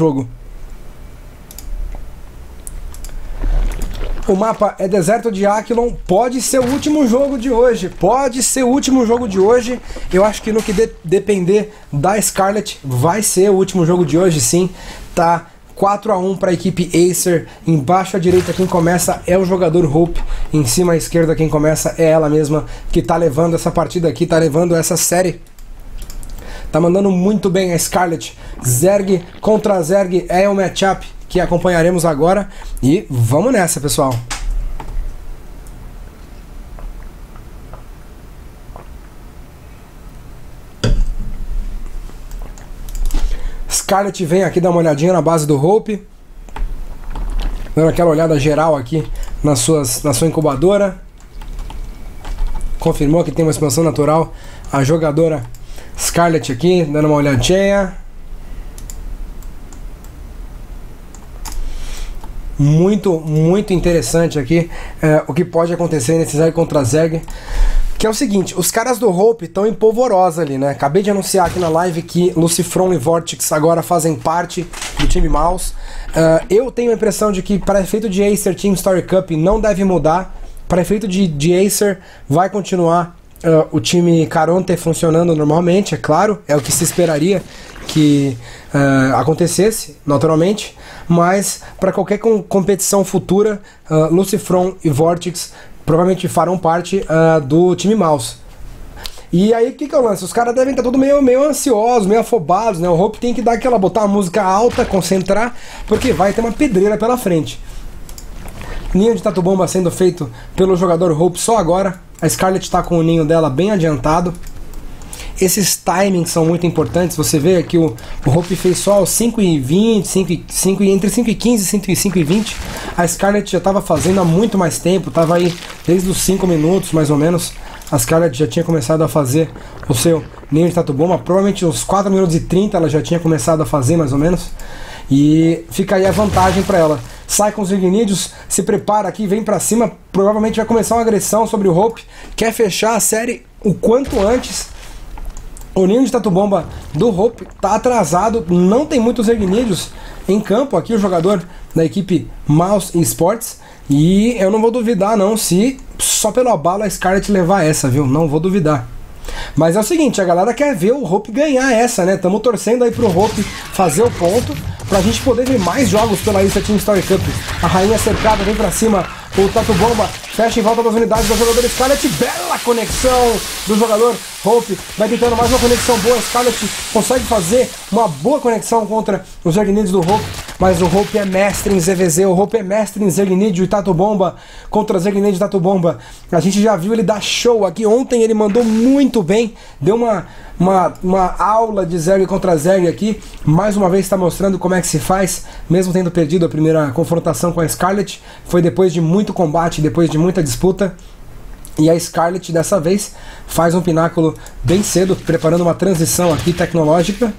jogo. O mapa é Deserto de Aquilon, pode ser o último jogo de hoje, pode ser o último jogo de hoje. Eu acho que no que depender da Scarlet, vai ser o último jogo de hoje sim. Tá 4-1 para a equipe Acer. Embaixo à direita quem começa é o jogador Hope, em cima à esquerda quem começa é ela mesma, que tá levando essa partida aqui, tá levando essa série. Tá mandando muito bem a Scarlet. Zerg contra Zerg é o matchup que acompanharemos agora. E vamos nessa, pessoal. Scarlet vem aqui dar uma olhadinha na base do Hope, dando aquela olhada geral aqui na sua incubadora. Confirmou que tem uma expansão natural. A jogadora Scarlet aqui, dando uma olhadinha. Muito interessante aqui o que pode acontecer nesse Zerg contra Zerg. Que é o seguinte, os caras do Hope estão em polvorosa ali, né? Acabei de anunciar aqui na live que Lucifron e Vortex agora fazem parte do time Mouse. Eu tenho a impressão de que para efeito de Acer Team Story Cup não deve mudar. Para efeito de Acer vai continuar o time Caronte funcionando normalmente, é claro. É o que se esperaria que acontecesse, naturalmente. Mas para qualquer competição futura, Lucifron e Vortex provavelmente farão parte do time Mouse. E aí o que é o lance? Os caras devem estar tudo meio ansiosos, meio afobados, né? O Hope tem que dar botar a música alta, concentrar, porque vai ter uma pedreira pela frente. Ninho de Tatu Bomba sendo feito pelo jogador Hope só agora. A Scarlet está com o ninho dela bem adiantado. Esses timings são muito importantes. Você vê que o Hope fez só aos 5h20, entre 5h15 e 5h20. A Scarlet já estava fazendo há muito mais tempo, estava aí desde os 5 minutos mais ou menos. A Scarlet já tinha começado a fazer o seu ninho de Tatu Bomba. Provavelmente uns 4 minutos e 30 ela já tinha começado a fazer mais ou menos. E fica aí a vantagem para ela. Sai com os Ignídeos, se prepara aqui, vem pra cima. Provavelmente vai começar uma agressão sobre o Hope. Quer fechar a série o quanto antes. O ninho de Tatu Bomba do Hope tá atrasado. Não tem muitos Ignídeos em campo aqui, o jogador da equipe Mouse Esports. E eu não vou duvidar não se só pelo abalo a Scarlet levar essa, viu? Não vou duvidar. Mas é o seguinte, a galera quer ver o Hope ganhar essa, né? Estamos torcendo aí pro Hope fazer o ponto, pra gente poder ver mais jogos pela Acer Team Story Cup. A rainha cercada, vem pra cima, o Tatu Bomba fecha em volta das unidades do jogador Scarlet. Bela conexão do jogador Hope, vai tentando mais uma conexão boa. Scarlet consegue fazer uma boa conexão contra os Zergnídeos do Hope, mas o Hope é mestre em ZVZ, o Hope é mestre em Zergnídeo e Tatu Bomba contra Zergnídeo e Tatu Bomba. A gente já viu ele dar show aqui, ontem ele mandou muito bem, deu uma aula de Zerg contra Zerg aqui, mais uma vez está mostrando como é que se faz, mesmo tendo perdido a primeira confrontação com a Scarlet. Foi depois de muito combate, depois de muita disputa. E a Scarlet dessa vez faz um pináculo bem cedo, preparando uma transição aqui tecnológica.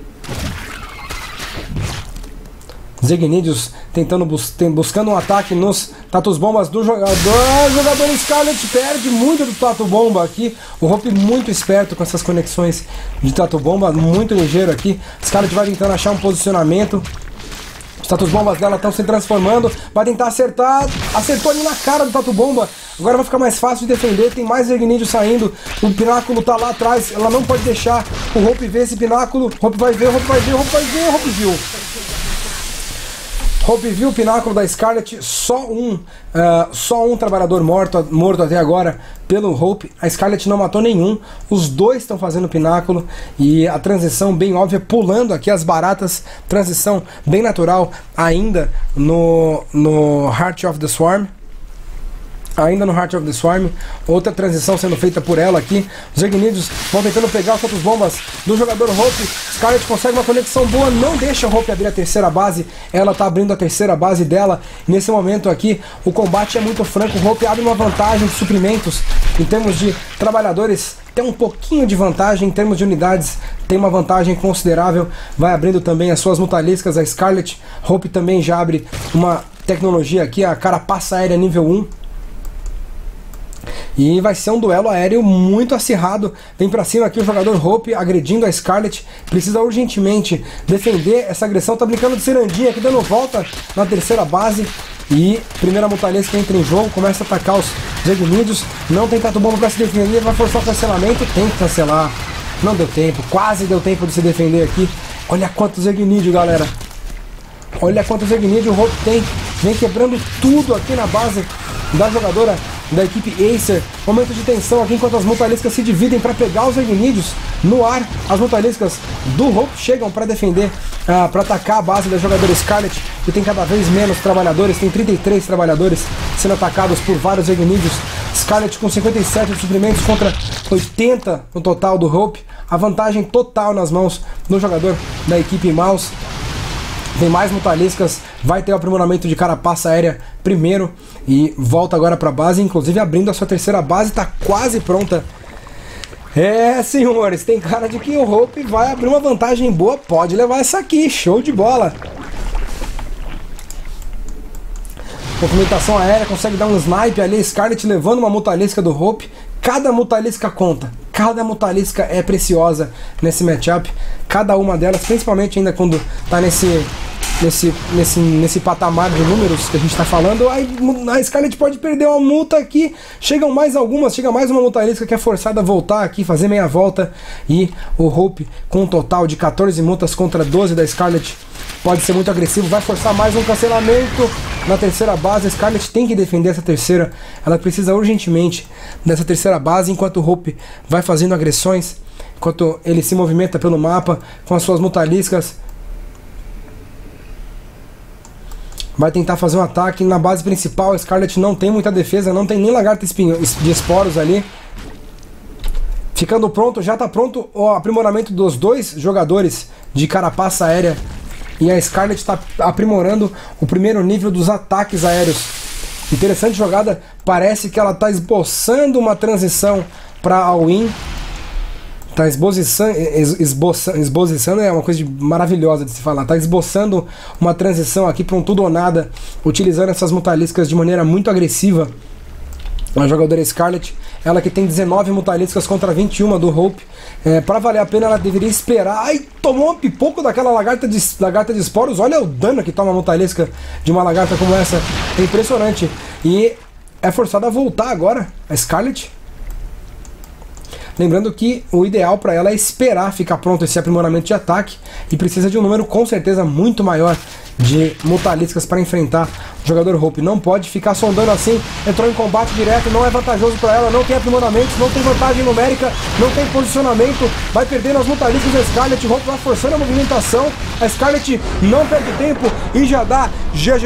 Zergnídeos buscando um ataque nos Tatus Bombas do jogador. O jogador Scarlet perde muito do Tatu Bomba aqui. O Hope muito esperto com essas conexões de Tatu Bomba, muito ligeiro aqui. Scarlet vai tentando achar um posicionamento. Os Tatus Bombas dela estão se transformando. Vai tentar acertar. Acertou ali na cara do Tatu Bomba. Agora vai ficar mais fácil de defender. Tem mais Zergnídeo saindo. O pináculo tá lá atrás. Ela não pode deixar o Hope ver esse pináculo. Hope vai ver, Hope vai ver, Hope vai ver. Hope viu. Hope viu o pináculo da Scarlet, só um trabalhador morto até agora pelo Hope. A Scarlet não matou nenhum, os dois estão fazendo pináculo e a transição bem óbvia, pulando aqui as baratas, transição bem natural ainda no Heart of the Swarm. Ainda no Heart of the Swarm, outra transição sendo feita por ela aqui. Os Zergnídeos vão tentando pegar os outros bombas do jogador Hope. Scarlet consegue uma conexão boa, não deixa o Hope abrir a terceira base. Ela tá abrindo a terceira base dela. Nesse momento aqui, o combate é muito franco. O Hope abre uma vantagem de suprimentos. Em termos de trabalhadores, tem um pouquinho de vantagem. Em termos de unidades, tem uma vantagem considerável. Vai abrindo também as suas mutaliscas. A Scarlet, Hope também já abre uma tecnologia aqui, a carapaça aérea nível 1. E vai ser um duelo aéreo muito acirrado. Vem pra cima aqui o jogador Hope agredindo a Scarlet. Precisa urgentemente defender essa agressão. Tá brincando de cirandinha aqui, dando volta na terceira base. E primeira Mutalisca entra em jogo, começa a atacar os Zegnídeos. Não tem tato bomba pra se defender, vai forçar o cancelamento. Tem que cancelar. Não deu tempo, quase deu tempo de se defender aqui. Olha quantos Zegnídeos, galera. Olha quantos Zegnídeos o Hope tem. Vem quebrando tudo aqui na base da jogadora da equipe Acer. Momento de tensão aqui enquanto as Mutaliscas se dividem para pegar os Zegnídeos no ar. As Mutaliscas do Hope chegam para defender, para atacar a base da jogadora Scarlet, que tem cada vez menos trabalhadores. Tem 33 trabalhadores sendo atacados por vários Zegnídeos. Scarlet com 57 de suprimentos contra 80 no total do Hope. A vantagem total nas mãos do jogador da equipe Mouse. Tem mais Mutaliscas, vai ter o aprimoramento de carapaça aérea primeiro e volta agora para a base, inclusive abrindo a sua terceira base, está quase pronta. É, senhores, tem cara de que o Hope vai abrir uma vantagem boa, pode levar essa aqui, show de bola. Movimentação aérea, consegue dar um snipe ali, Scarlet levando uma Mutalisca do Hope. Cada Mutalisca conta, cada Mutalisca é preciosa nesse matchup, cada uma delas, principalmente ainda quando tá nesse patamar de números que a gente tá falando. A Scarlet pode perder uma multa aqui, chegam mais algumas, chega mais uma Mutalisca que é forçada a voltar aqui, fazer meia volta, e o Hope com um total de 14 multas contra 12 da Scarlet pode ser muito agressivo, vai forçar mais um cancelamento na terceira base. A Scarlet tem que defender essa terceira, ela precisa urgentemente dessa terceira base, enquanto o Hope vai fazendo agressões, enquanto ele se movimenta pelo mapa com as suas Mutaliscas. Vai tentar fazer um ataque na base principal. A Scarlet não tem muita defesa, não tem nem lagarta de esporos ali. Ficando pronto, já está pronto o aprimoramento dos dois jogadores de carapaça aérea. E a Scarlet está aprimorando o primeiro nível dos ataques aéreos. Interessante jogada, parece que ela está esboçando uma transição para all-in. Tá esboçando é uma coisa maravilhosa de se falar. Tá esboçando uma transição aqui para um tudo ou nada, utilizando essas Mutaliscas de maneira muito agressiva. A jogadora Scarlet, ela que tem 19 Mutaliscas contra 21 do Hope. Para valer a pena, ela deveria esperar. Ai, tomou um pipoco daquela lagarta de esporos. Olha o dano que toma a Mutalisca de uma lagarta como essa. É impressionante. E é forçada a voltar agora, a Scarlet. Lembrando que o ideal para ela é esperar ficar pronto esse aprimoramento de ataque, e precisa de um número com certeza muito maior de Mutaliscas para enfrentar o jogador Hope. Não pode ficar sondando assim, entrou em combate direto, não é vantajoso para ela, não tem aprimoramentos, não tem vantagem numérica, não tem posicionamento, vai perdendo as Mutaliscas da Scarlet. Hope vai forçando a movimentação, a Scarlet não perde tempo e já dá GG,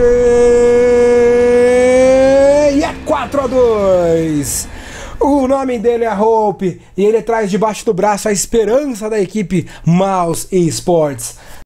e é 4-2. O nome dele é Hope e ele traz debaixo do braço a esperança da equipe Mouse Esports.